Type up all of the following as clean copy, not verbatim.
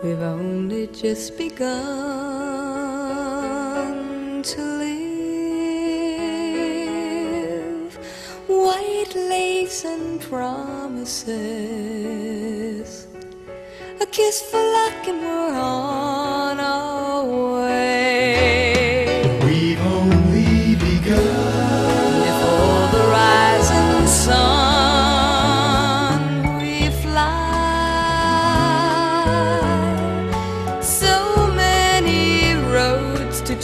We've only just begun to live. White lace and promises, a kiss for luck and we're on our way. We've only begun. Before the rising sun we fly. So many roads to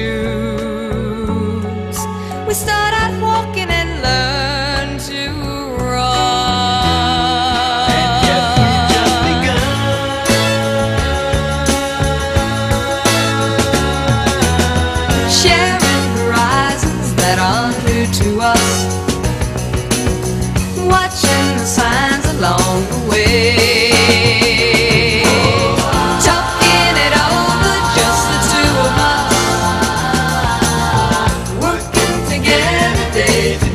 choose. We start out walking and learn to run. And yet we've just begun. Sharing horizons that are new to us, watching the signs along the way. Talking it over, just the two of us, working together day to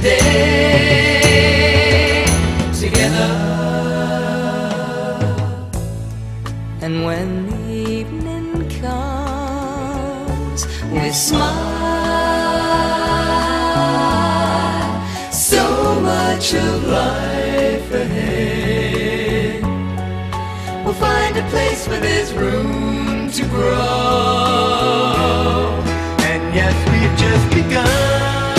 day, together. And when the evening comes, we smile. So much of life ahead. We'll find a place where there's room to grow. And yes, we've just begun.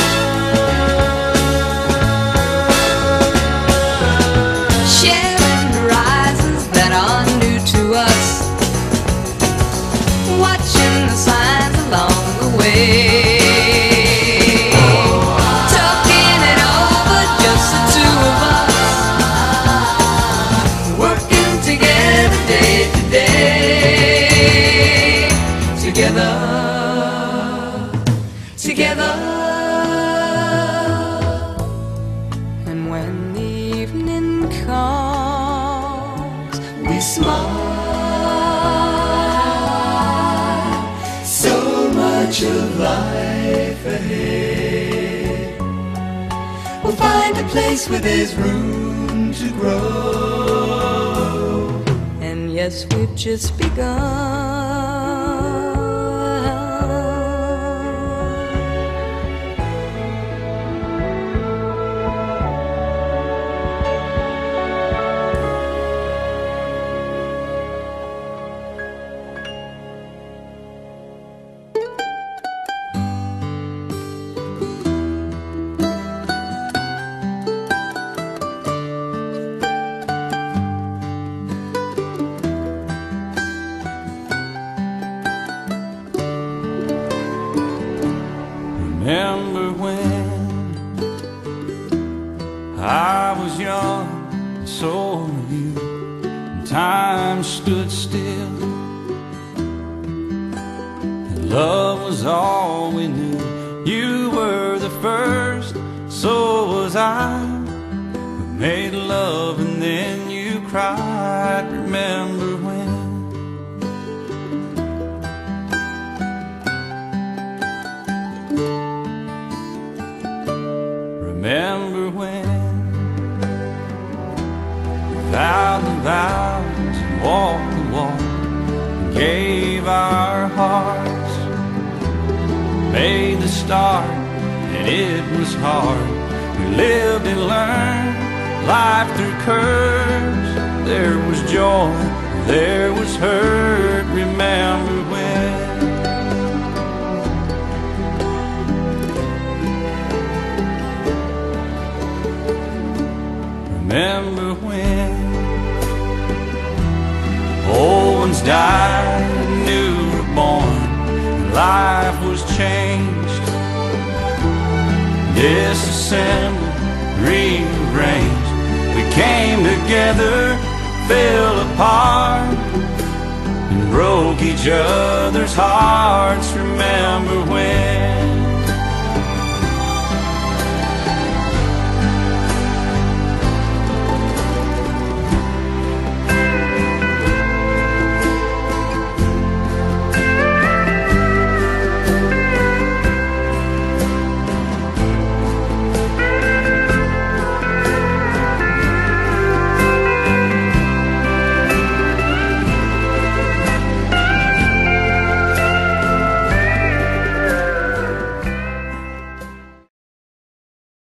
Sharing horizons that are new to us, watching the signs along the way. Talking it over, just the two of us, working together day to day, together, together. And when the evening comes, we smile. So much of life ahead. We'll find a place where there's room to grow. And yes, we've just begun. Remember when I was young, and so were you, and time stood still, and love was all we knew. You were the first, so was I. We made love and then you cried. Remember when? Remember when we vowed the vows and walked the walk and gave our hearts, made the start, and it was hard. We lived and learned life through curves. There was joy, there was hurt. Remember when? Remember when old ones died and new were born, and life was changed, disassembled, rearranged. We came together, fell apart, and broke each other's hearts. Remember when?